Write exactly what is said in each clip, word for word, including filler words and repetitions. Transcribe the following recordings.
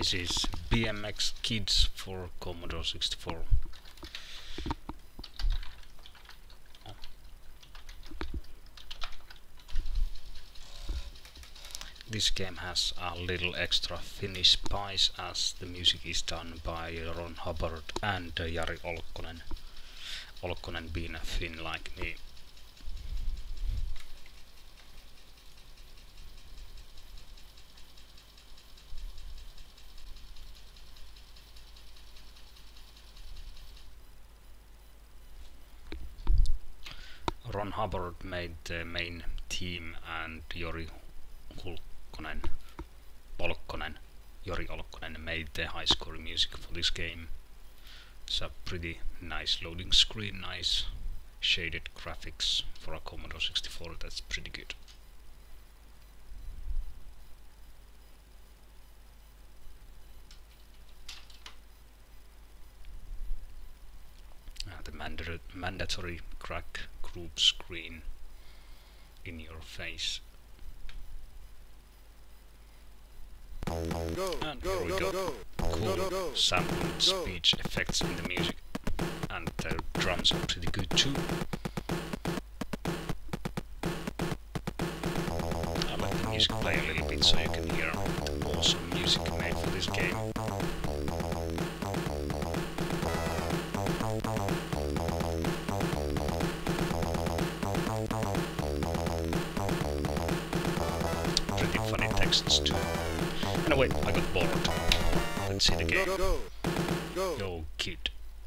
This is Bmx Kidz for Commodore sixty-four. This game has a little extra Finnish spice as the music is done by Ron Hubbard and uh, Jari Olkkonen. Olkkonen being a Finn like me. Ron Hubbard made the main theme and Jari Olkkonen, Olkkonen, Jari Olkkonen made the high score music for this game. It's a pretty nice loading screen, nice shaded graphics for a Commodore sixty-four, that's pretty good. Uh, the manda mandatory crack group screen in your face. Go, and go, here we go, go. go, Cool go, go, sampled go. speech effects in the music, and the drums are pretty good too. I let the music play a little bit so you can hear awesome music made for this game. Pretty funny texts too. No wait, I got bored. Let's see the game. Go, go, go. Yo, kid.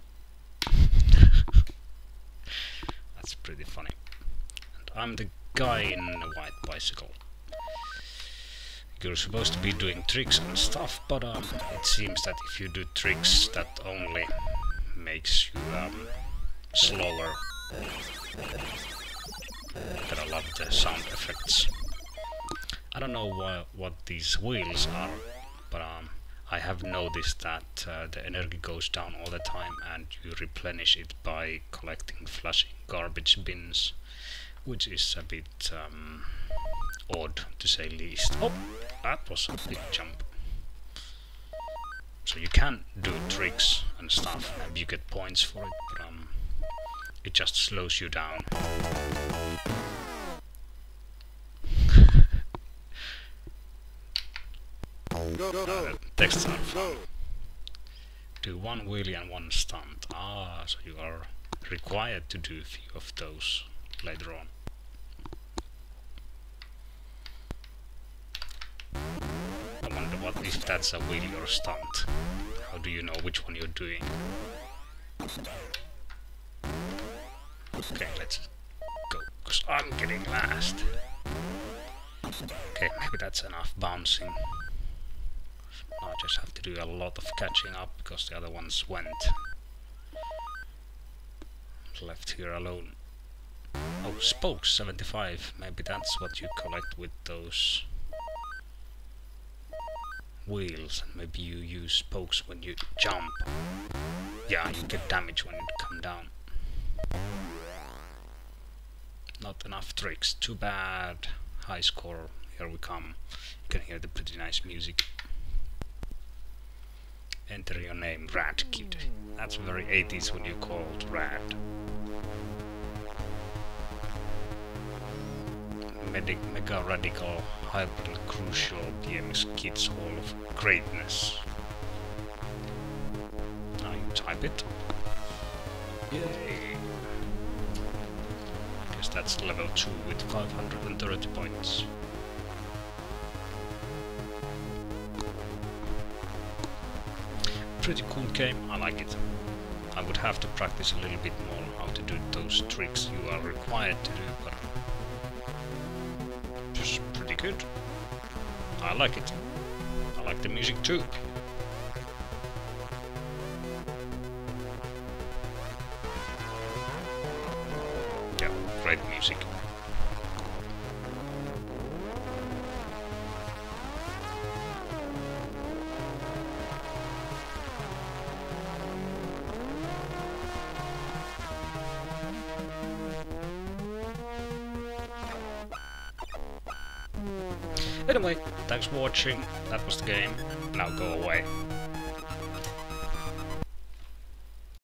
That's pretty funny. And I'm the guy in a white bicycle. You're supposed to be doing tricks and stuff, but um, it seems that if you do tricks, that only makes you um, slower. But I love the sound effects. I don't know why, what these wheels are, but um, I have noticed that uh, the energy goes down all the time and you replenish it by collecting flashing garbage bins, which is a bit um, odd to say least. Oh, that was a big jump. So you can do tricks and stuff and you get points for it, but um, it just slows you down. Go, go, Uh, go. the texts are fun. Go. Do one wheelie and one stunt. Ah, so you are required to do a few of those later on. I wonder what if that's a wheelie or a stunt. How do you know which one you're doing? Okay, let's go, because I'm getting last. Okay, maybe that's enough bouncing. Now I just have to do a lot of catching up because the other ones went. Left here alone. Oh, spokes seventy-five. Maybe that's what you collect with those wheels. And maybe you use spokes when you jump. Yeah, you get damage when you come down. Not enough tricks. Too bad. High score. Here we come. You can hear the pretty nice music. Enter your name, Rad Kid. That's very eighties when you called Rad. Medic, mega radical, hyper crucial Bmx Kidz Hall of Greatness. Now you type it. Yay! Guess that's level two with five hundred thirty points. Pretty cool game, I like it. I would have to practice a little bit more how to do those tricks you are required to do, but just pretty good. I like it. I like the music too. Yeah, great music. Anyway, thanks for watching. That was the game. Now go away.